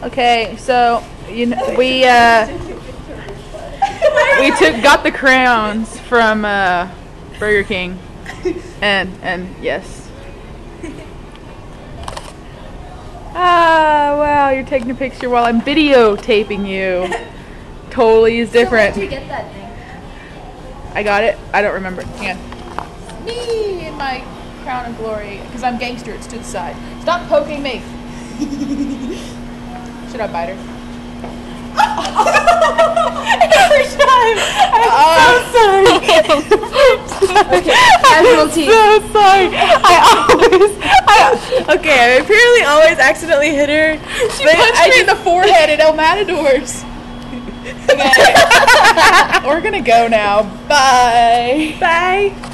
Okay, so we got the crowns from Burger King, and yes. Ah, wow! You're taking a picture while I'm videotaping you. Totally is different. So where'd you get that thing? I got it. I don't remember. Hang on. Me in my crown of glory, because I'm gangster. It's to the side. Stop poking me. Should I bite her? Every time. I'm so sorry. Okay, casualty. I'm so sorry. Okay, I apparently always accidentally hit her. She punched me in the forehead at El Matadors. Okay. We're gonna go now. Bye. Bye.